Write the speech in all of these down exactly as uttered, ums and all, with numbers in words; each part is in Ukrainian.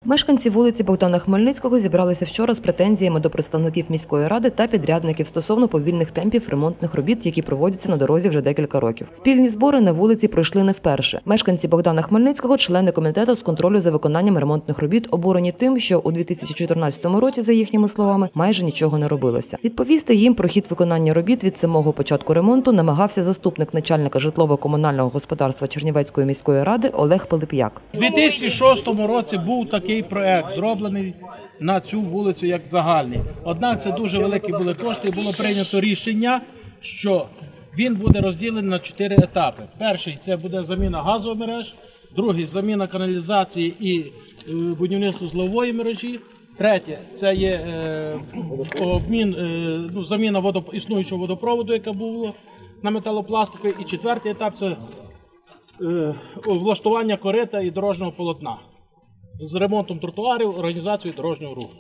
Мешканці вулиці Богдана Хмельницького зібралися вчора з претензіями до представників міської ради та підрядників стосовно повільних темпів ремонтних робіт, які проводяться на дорозі вже декілька років. Спільні збори на вулиці пройшли не вперше. Мешканці Богдана Хмельницького, члени комітету з контролю за виконанням ремонтних робіт, обурені тим, що у дві тисячі чотирнадцятому році, за їхніми словами, майже нічого не робилося. Відповісти їм про хід виконання робіт від самого початку ремонту намагався заступник начальника житлово-комунального господарства Чернівецької міської ради Олег Пилип'як. У дві тисячі шостому році був такий проект, зроблений на цю вулицю як загальний. Однак це дуже великі були кошти і було прийнято рішення, що він буде розділений на чотири етапи. Перший – це буде заміна газових мереж, другий – заміна каналізації і е, будівництво зливової мережі, третє – це є е, обмін, е, ну, заміна водоп... існуючого водопроводу, яка була на металопластику, і четвертий етап – це е, влаштування корита і дорожнього полотна з ремонтом тротуарів, організацією дорожнього руху.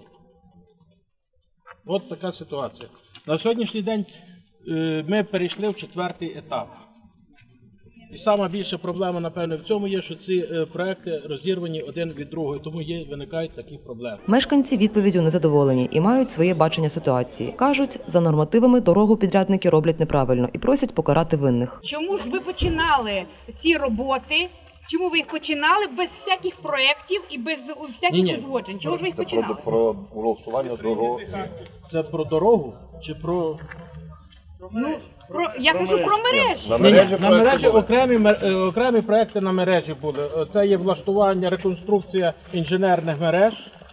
От така ситуація. На сьогоднішній день е, ми перейшли в четвертий етап. І сама більша проблема, напевно, в цьому є, що ці е, проекти розірвані один від другого, тому є, виникають такі проблеми. Мешканці відповіддю незадоволені і мають своє бачення ситуації. Кажуть, за нормативами дорогу підрядники роблять неправильно і просять покарати винних. Чому ж ви починали ці роботи? Чому ви їх починали без всяких проєктів і без всяких узгоджень? Чому ж ви їх починали? Це про влаштування дороги. Це про дорогу чи про... Ну, про, я кажу про мережі. На Ні, мережі, на мережі окремі, окремі проекти на мережі були. Це є влаштування, реконструкція інженерних мереж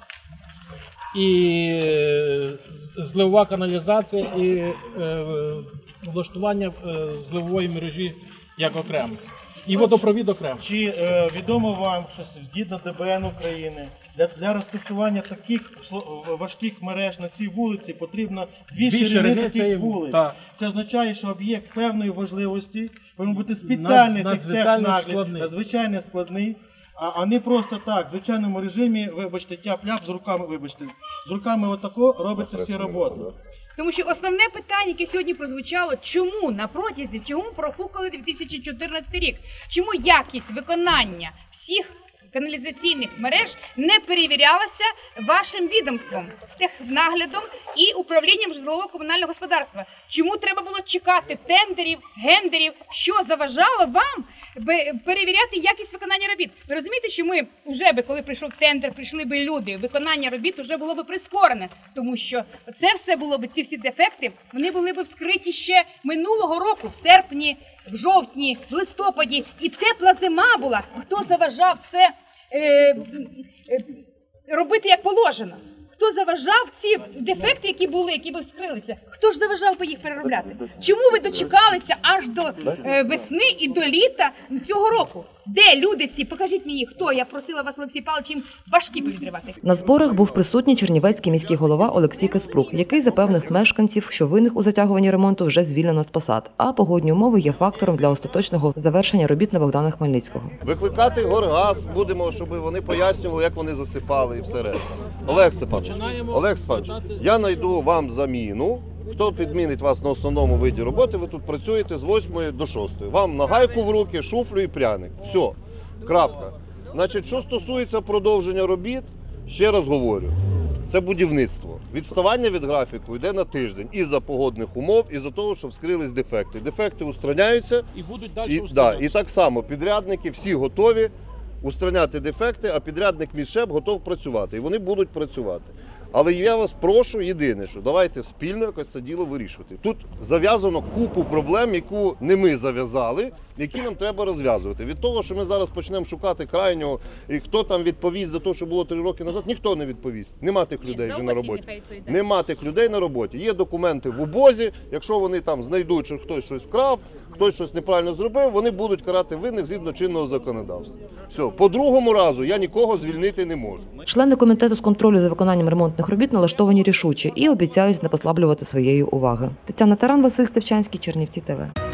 і зливова каналізація і е, влаштування е, зливової мережі як окремо. І водопровід окремо. Чи е, відомо вам, що згідно Д Б Н України для, для розташування таких важких мереж на цій вулиці потрібно дві, дві ширини таких вулиць. Так. Це означає, що об'єкт певної важливості повинен бути спеціальний надзвичайно складний. надзвичайно складний, а, а не просто так, в звичайному режимі, вибачте, тяп-ляп з руками, вибачте, з руками отако робиться всі роботи. Тому що основне питання, яке сьогодні прозвучало, чому на протязі, чому профукали дві тисячі чотирнадцятий рік, чому якість виконання всіх каналізаційних мереж не перевірялася вашим відомством, технаглядом і управлінням житлово-комунального господарства? Чому треба було чекати тендерів, гендерів, що заважало вам перевіряти якість виконання робіт? Ви розумієте, що ми вже би, коли прийшов тендер, прийшли би люди, виконання робіт вже було би прискорене, тому що це все було б, ці всі дефекти, вони були б вскриті ще минулого року, в серпні, в жовтні, в листопаді, і тепла зима була. Хто заважав це е, е, робити як положено? Хто заважав ці дефекти, які були, які би вскрилися? Хто ж заважав би їх переробляти? Чому ви дочекалися аж до е, весни і до літа цього року? Де люди ці? Покажіть мені, хто? Я просила вас, Олексій Павлович, їм башки повідривати. На зборах був присутній чернівецький міський голова Олексій Каспрук, який запевнив мешканців, що винних у затягуванні ремонту вже звільнено з посад, а погодні умови є фактором для остаточного завершення робіт на Богдана Хмельницького. Викликати Горгаз будемо, щоб вони пояснювали, як вони засипали і все решта. Олег Степанович, Олег Степанович, я знайду вам заміну. Хто підмінить вас на основному виді роботи, ви тут працюєте з восьмої до шостої. Вам на гайку в руки, шуфлю і пряник. Все. Крапка. Значить, що стосується продовження робіт, ще раз говорю, це будівництво. Відставання від графіку йде на тиждень із-за погодних умов, із-за того, що вскрились дефекти. Дефекти устраняються. І будуть далі і, устранятися. Да, і так само підрядники всі готові устраняти дефекти, а підрядник Міжшеп готов працювати. І вони будуть працювати. Але я вас прошу єдине, що давайте спільно якось це діло вирішувати. Тут зав'язано купу проблем, яку не ми зав'язали, які нам треба розв'язувати. Від того, що ми зараз почнемо шукати крайнього, і хто там відповість за те, що було три роки назад, ніхто не відповість. Нема тих людей вже на роботі. Нема тих людей на роботі. Є документи в УБОЗі, якщо вони там знайдуть, що хтось щось вкрав, хтось щось неправильно зробив, вони будуть карати винних згідно чинного законодавства. Все. По другому разу я нікого звільнити не можу. Члени комітету з контролю за виконанням ремонтних робіт налаштовані рішуче і обіцяють не послаблювати своєї уваги. Тетяна Таран, Василь Стевчанський, Чернівці ТВ.